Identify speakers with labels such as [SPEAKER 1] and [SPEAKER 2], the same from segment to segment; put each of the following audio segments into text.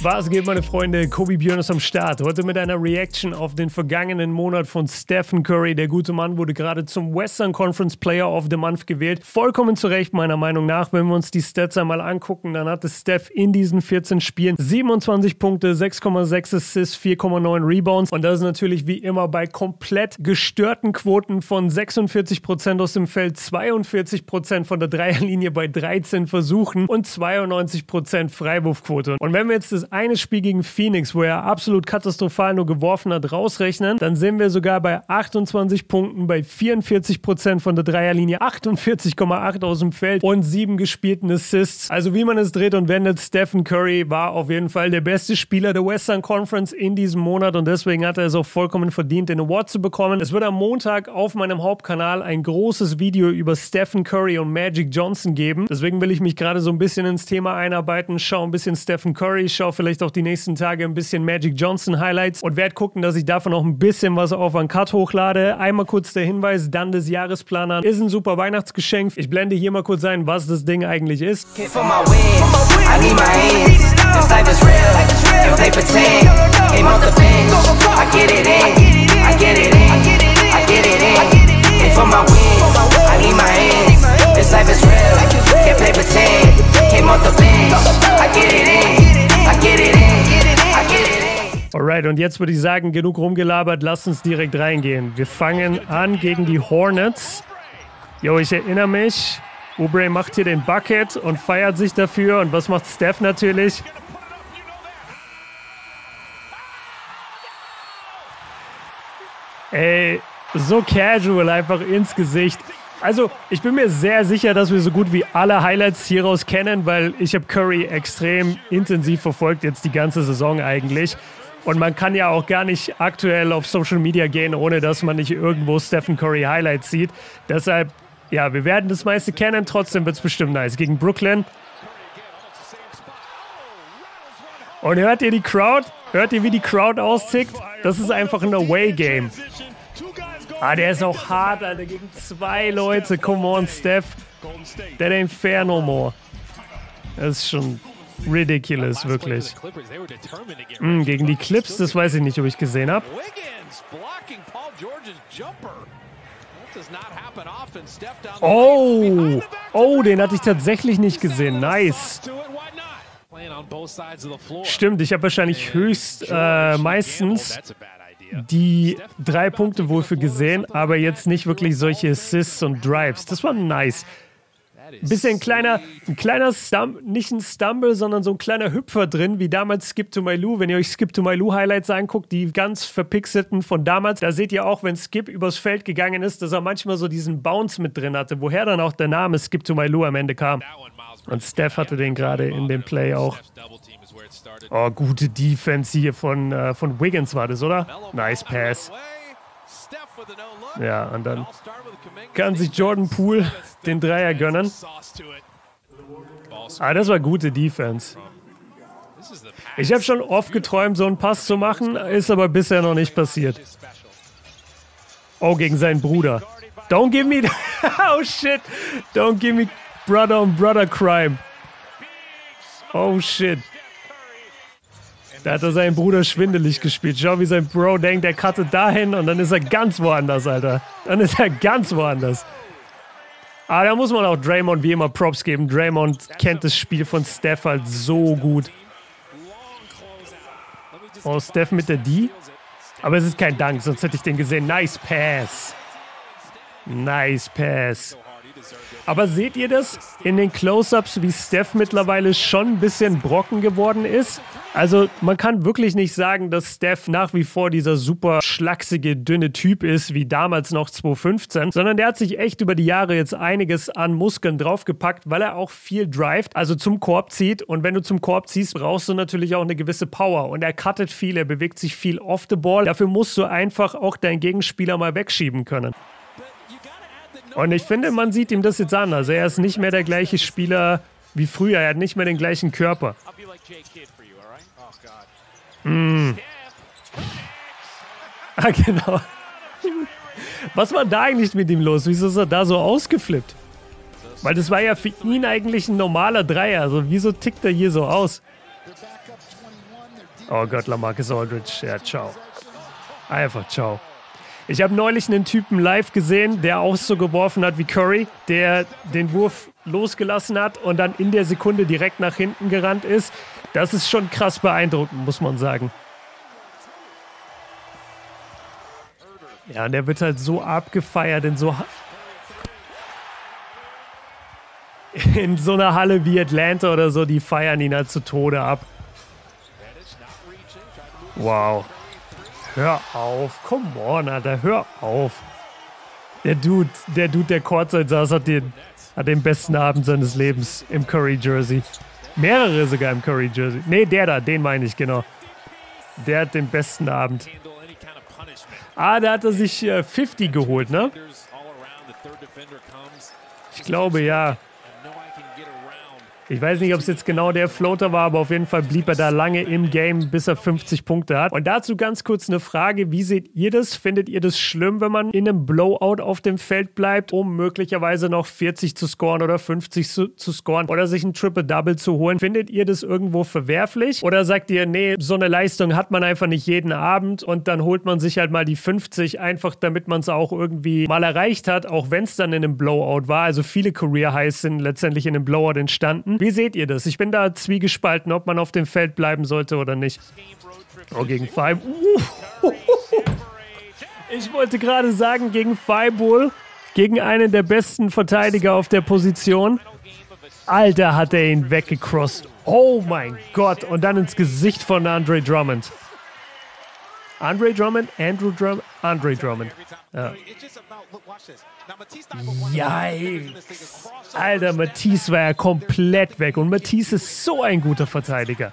[SPEAKER 1] Was geht, meine Freunde? Kobe Björn ist am Start. Heute mit einer Reaction auf den vergangenen Monat von Stephen Curry. Der gute Mann wurde gerade zum Western Conference Player of the Month gewählt. Vollkommen zu Recht, meiner Meinung nach. Wenn wir uns die Stats einmal angucken, dann hatte Steph in diesen 14 Spielen 27 Punkte, 6,6 Assists, 4,9 Rebounds. Und das ist natürlich wie immer bei komplett gestörten Quoten von 46% aus dem Feld, 42% von der Dreierlinie bei 13 Versuchen und 92% Freiwurfquote. Und wenn wir jetzt das eine Spiel gegen Phoenix, wo er absolut katastrophal nur geworfen hat, rausrechnen, dann sind wir sogar bei 28 Punkten, bei 44% von der Dreierlinie, 48,8 aus dem Feld und 7 gespielten Assists. Also wie man es dreht und wendet, Stephen Curry war auf jeden Fall der beste Spieler der Western Conference in diesem Monat und deswegen hat er es auch vollkommen verdient, den Award zu bekommen. Es wird am Montag auf meinem Hauptkanal ein großes Video über Stephen Curry und Magic Johnson geben. Deswegen will ich mich gerade so ein bisschen ins Thema einarbeiten, schau ein bisschen Stephen Curry, schau vielleicht auch die nächsten Tage ein bisschen Magic Johnson Highlights und werde gucken, dass ich davon auch ein bisschen was auf Uncut hochlade. Einmal kurz der Hinweis, dann des Jahresplaner. Ist ein super Weihnachtsgeschenk. Ich blende hier mal kurz ein, was das Ding eigentlich ist. Alright, und jetzt würde ich sagen, genug rumgelabert, lasst uns direkt reingehen. Wir fangen an gegen die Hornets. Jo, ich erinnere mich, Oubre macht hier den Bucket und feiert sich dafür. Und was macht Steph natürlich? Ey, so casual einfach ins Gesicht. Also, ich bin mir sehr sicher, dass wir so gut wie alle Highlights hieraus kennen, weil ich habe Curry extrem intensiv verfolgt, jetzt die ganze Saison eigentlich. Und man kann ja auch gar nicht aktuell auf Social Media gehen, ohne dass man nicht irgendwo Stephen Curry Highlights sieht. Deshalb, ja, wir werden das meiste kennen, trotzdem wird es bestimmt nice. Gegen Brooklyn. Und hört ihr die Crowd? Hört ihr, wie die Crowd austickt? Das ist einfach ein Away-Game. Ah, der ist auch hart, Alter, gegen 2 Leute. Come on, Steph. That ain't fair no more. Das ist schon ridiculous, wirklich. Gegen die Clips, das weiß ich nicht, ob ich gesehen habe. Oh! Oh, den hatte ich tatsächlich nicht gesehen. Nice. Stimmt, ich habe wahrscheinlich meistens die 3 Punkte wohl für gesehen, aber jetzt nicht wirklich solche Assists und Drives. Das war nice. Bisschen ein kleiner nicht ein Stumble, sondern so ein kleiner Hüpfer drin, wie damals Skip to My Lou. Wenn ihr euch Skip to My Lou Highlights anguckt, die ganz verpixelten von damals, da seht ihr auch, wenn Skip übers Feld gegangen ist, dass er manchmal so diesen Bounce mit drin hatte, woher dann auch der Name Skip to My Lou am Ende kam. Und Steph hatte den gerade in dem Play auch. Oh, gute Defense hier von Wiggins war das, oder? Nice Pass. Ja, und dann kann sich Jordan Poole den Dreier gönnen. Ah, das war gute Defense. Ich habe schon oft geträumt, so einen Pass zu machen, ist aber bisher noch nicht passiert. Oh, gegen seinen Bruder. Don't give me... Oh, shit. Don't give me brother on brother crime. Oh, shit. Da hat er seinen Bruder schwindelig gespielt. Schau, wie sein Bro denkt, er cuttet dahin und dann ist er ganz woanders, Alter. Dann ist er ganz woanders. Aber da muss man auch Draymond wie immer Props geben. Draymond kennt das Spiel von Steph halt so gut. Oh, Steph mit der D. Aber es ist kein Dank, sonst hätte ich den gesehen. Nice Pass. Nice Pass. Aber seht ihr das in den Close-Ups, wie Steph mittlerweile schon ein bisschen Brocken geworden ist? Also man kann wirklich nicht sagen, dass Steph nach wie vor dieser super schlachsige, dünne Typ ist, wie damals noch 2015, sondern der hat sich echt über die Jahre jetzt einiges an Muskeln draufgepackt, weil er auch viel drivet, also zum Korb zieht. Und wenn du zum Korb ziehst, brauchst du natürlich auch eine gewisse Power. Und er cuttet viel, er bewegt sich viel off the ball. Dafür musst du einfach auch deinen Gegenspieler mal wegschieben können. Und ich finde, man sieht ihm das jetzt an. Also er ist nicht mehr der gleiche Spieler wie früher. Er hat nicht mehr den gleichen Körper. Ah, genau. Was war da eigentlich mit ihm los? Wieso ist er da so ausgeflippt? Weil das war ja für ihn eigentlich ein normaler Dreier. Also wieso tickt er hier so aus? Oh Gott, LaMarcus Aldridge. Ja, ciao. Einfach ciao. Ich habe neulich einen Typen live gesehen, der auch so geworfen hat wie Curry, der den Wurf losgelassen hat und dann in der Sekunde direkt nach hinten gerannt ist. Das ist schon krass beeindruckend, muss man sagen. Ja, und der wird halt so abgefeiert in so einer Halle wie Atlanta oder so, die feiern ihn halt zu Tode ab. Wow. Hör auf. Come on, Alter. Hör auf. Der Dude, der Courtside saß, hat den besten Abend seines Lebens im Curry-Jersey. Mehrere sogar im Curry-Jersey. Nee, der da, den meine ich, genau. Der hat den besten Abend. Ah, da hat er sich 50 geholt, ne? Ich glaube, ja. Ich weiß nicht, ob es jetzt genau der Floater war, aber auf jeden Fall blieb er da lange im Game, bis er 50 Punkte hat. Und dazu ganz kurz eine Frage, wie seht ihr das? Findet ihr das schlimm, wenn man in einem Blowout auf dem Feld bleibt, um möglicherweise noch 40 zu scoren oder 50 zu scoren oder sich ein Triple-Double zu holen? Findet ihr das irgendwo verwerflich? Oder sagt ihr, nee, so eine Leistung hat man einfach nicht jeden Abend und dann holt man sich halt mal die 50, einfach damit man es auch irgendwie mal erreicht hat, auch wenn es dann in einem Blowout war. Also viele Career-Highs sind letztendlich in einem Blowout entstanden. Wie seht ihr das? Ich bin da zwiegespalten, ob man auf dem Feld bleiben sollte oder nicht. Oh, gegen Five. Ich wollte gerade sagen, gegen Five, gegen einen der besten Verteidiger auf der Position. Alter, hat er ihn weggecrossed. Oh mein Gott. Und dann ins Gesicht von Andre Drummond. Andre Drummond? Andrew Drummond? Andre Drummond. Ja. Yikes. Alter, Matisse war ja komplett weg. Und Matisse ist so ein guter Verteidiger.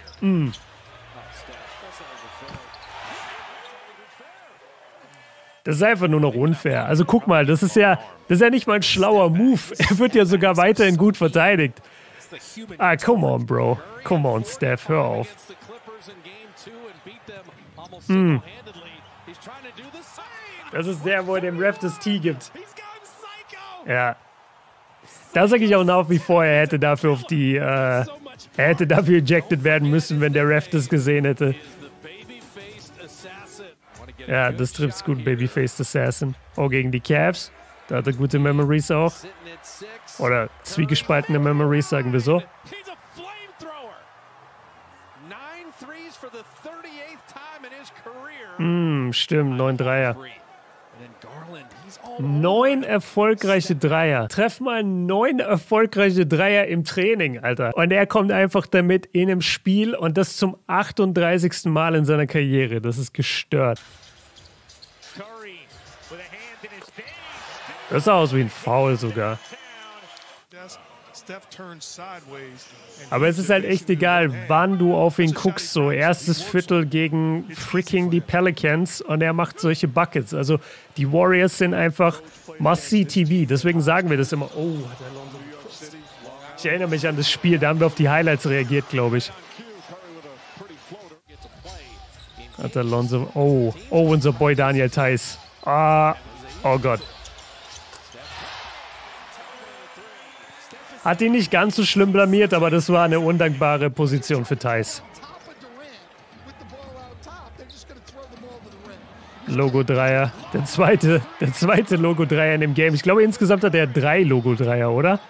[SPEAKER 1] Das ist einfach nur noch unfair. Also guck mal, das ist ja nicht mal ein schlauer Move. Er wird ja sogar weiterhin gut verteidigt. Ah, come on, Bro. Come on, Steph, hör auf. Das ist der, wo er dem Ref das Tee gibt. Ja. Da sage ich auch nach wie vor, er hätte dafür ejected werden müssen, wenn der Ref das gesehen hätte. Ja, das trifft's gut, Babyfaced Assassin. Oh, gegen die Cavs. Da hat er gute Memories auch. Oder zwiegespaltene Memories, sagen wir so. Stimmt, 9 Dreier. 9 erfolgreiche Dreier. Treff mal 9 erfolgreiche Dreier im Training, Alter. Und er kommt einfach damit in einem Spiel und das zum 38. Mal in seiner Karriere. Das ist gestört. Das sah aus wie ein Foul sogar. Aber es ist halt echt egal, wann du auf ihn guckst. So, erstes Viertel gegen freaking die Pelicans und er macht solche Buckets. Also die Warriors sind einfach Must-See-TV. Deswegen sagen wir das immer. Oh, ich erinnere mich an das Spiel, da haben wir auf die Highlights reagiert, glaube ich. Hat der Lonzo. Oh, unser Boy Daniel Theis. Oh Gott. Hat ihn nicht ganz so schlimm blamiert, aber das war eine undankbare Position für Theis. Logo-Dreier. Der zweite Logo-Dreier in dem Game. Ich glaube, insgesamt hat er 3 Logo-Dreier, oder?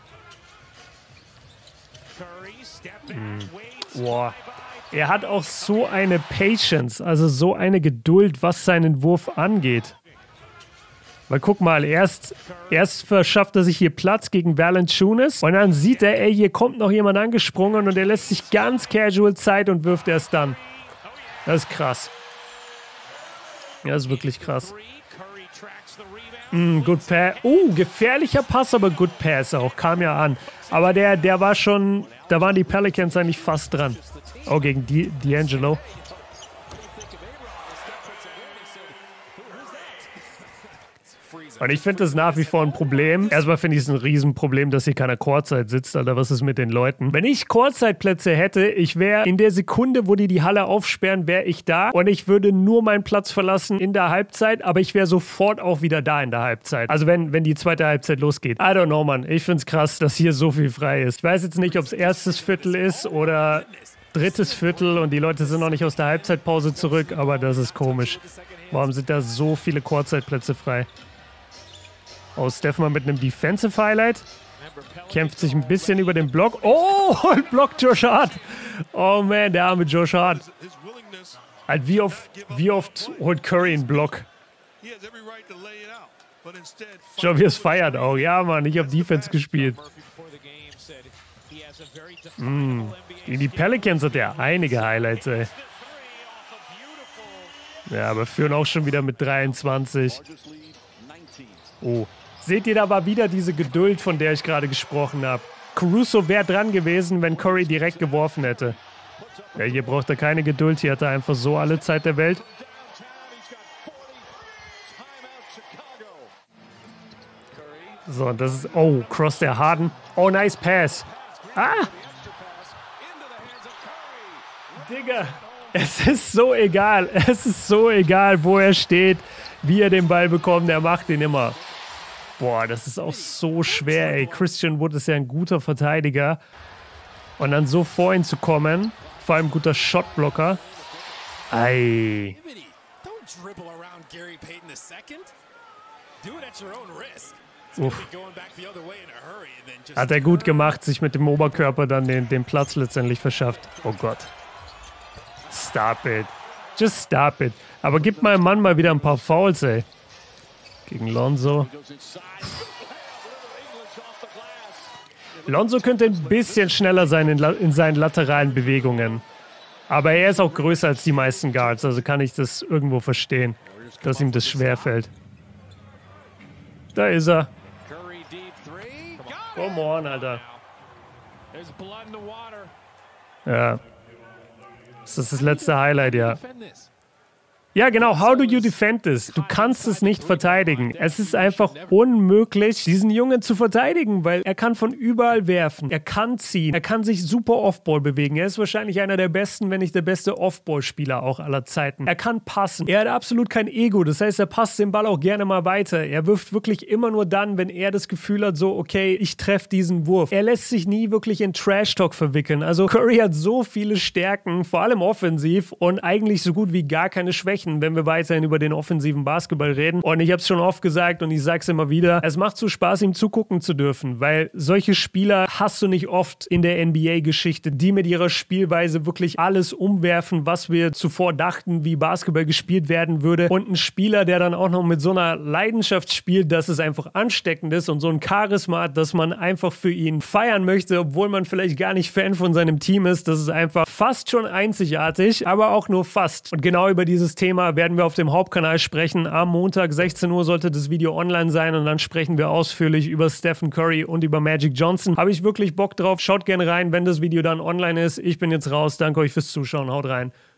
[SPEAKER 1] Boah. Er hat auch so eine Patience, also so eine Geduld, was seinen Wurf angeht. Weil guck mal, erst verschafft er sich hier Platz gegen Valanciunas und dann sieht er, ey, hier kommt noch jemand angesprungen und er lässt sich ganz casual Zeit und wirft erst dann. Das ist krass. Ja, das ist wirklich krass. Good Pass. Gefährlicher Pass, aber Good Pass auch. Kam ja an. Aber der war schon, da waren die Pelicans eigentlich fast dran. Oh, gegen D'Angelo. Und ich finde das nach wie vor ein Problem. Erstmal finde ich es ein Riesenproblem, dass hier keiner Courtside sitzt. Alter, was ist mit den Leuten? Wenn ich Courtside-Plätze hätte, ich wäre in der Sekunde, wo die Halle aufsperren, wäre ich da. Und ich würde nur meinen Platz verlassen in der Halbzeit. Aber ich wäre sofort auch wieder da in der Halbzeit. Also wenn die zweite Halbzeit losgeht. I don't know, Mann. Ich finde es krass, dass hier so viel frei ist. Ich weiß jetzt nicht, ob es erstes Viertel ist oder drittes Viertel und die Leute sind noch nicht aus der Halbzeitpause zurück, aber das ist komisch. Warum sind da so viele Kurzzeitplätze frei? Oh, Steph mal mit einem Defensive Highlight. Kämpft sich ein bisschen über den Block. Oh, und blockt Josh Hart. Oh man, der arme Josh Hart. Halt, wie oft holt Curry einen Block? Schau, wie es feiert auch. Ja, Mann, ich habe Defense gespielt. Gegen die Pelicans hat er einige Highlights, ey. Ja, aber führen auch schon wieder mit 23. Oh. Seht ihr da aber wieder diese Geduld, von der ich gerade gesprochen habe? Caruso wäre dran gewesen, wenn Curry direkt geworfen hätte. Ja, hier braucht er keine Geduld. Hier hat er einfach so alle Zeit der Welt. So, und das ist... Oh, Cross der Harden. Oh, nice Pass. Ah! Digga, es ist so egal. Es ist so egal, wo er steht, wie er den Ball bekommt. Er macht ihn immer. Boah, das ist auch so schwer, ey. Christian Wood ist ja ein guter Verteidiger. Und dann so vor ihn zu kommen, vor allem guter Shotblocker. Ei. Uff. Hat er gut gemacht, sich mit dem Oberkörper dann den Platz letztendlich verschafft. Oh Gott. Stop it. Just stop it. Aber gib meinem Mann mal wieder ein paar Fouls, ey. Gegen Lonzo. Lonzo könnte ein bisschen schneller sein in seinen lateralen Bewegungen. Aber er ist auch größer als die meisten Guards, also kann ich das irgendwo verstehen, dass ihm das schwerfällt. Da ist er. Come on, Alter. Ja. Das ist das letzte Highlight, ja. Ja, genau. How do you defend this? Du kannst es nicht verteidigen. Es ist einfach unmöglich, diesen Jungen zu verteidigen, weil er kann von überall werfen. Er kann ziehen. Er kann sich super Offball bewegen. Er ist wahrscheinlich einer der besten, wenn nicht der beste Offball-Spieler auch aller Zeiten. Er kann passen. Er hat absolut kein Ego. Das heißt, er passt den Ball auch gerne mal weiter. Er wirft wirklich immer nur dann, wenn er das Gefühl hat, so, okay, ich treffe diesen Wurf. Er lässt sich nie wirklich in Trash-Talk verwickeln. Also Curry hat so viele Stärken, vor allem offensiv und eigentlich so gut wie gar keine Schwächen, wenn wir weiterhin über den offensiven Basketball reden. Und ich habe es schon oft gesagt und ich sage es immer wieder, es macht so Spaß, ihm zugucken zu dürfen, weil solche Spieler hast du nicht oft in der NBA-Geschichte, die mit ihrer Spielweise wirklich alles umwerfen, was wir zuvor dachten, wie Basketball gespielt werden würde. Und ein Spieler, der dann auch noch mit so einer Leidenschaft spielt, dass es einfach ansteckend ist und so ein Charisma hat, dass man einfach für ihn feiern möchte, obwohl man vielleicht gar nicht Fan von seinem Team ist. Das ist einfach fast schon einzigartig, aber auch nur fast. Und genau über dieses Thema werden wir auf dem Hauptkanal sprechen. Am Montag 16 Uhr sollte das Video online sein und dann sprechen wir ausführlich über Stephen Curry und über Magic Johnson. Habe ich wirklich Bock drauf? Schaut gerne rein, wenn das Video dann online ist. Ich bin jetzt raus. Danke euch fürs Zuschauen. Haut rein.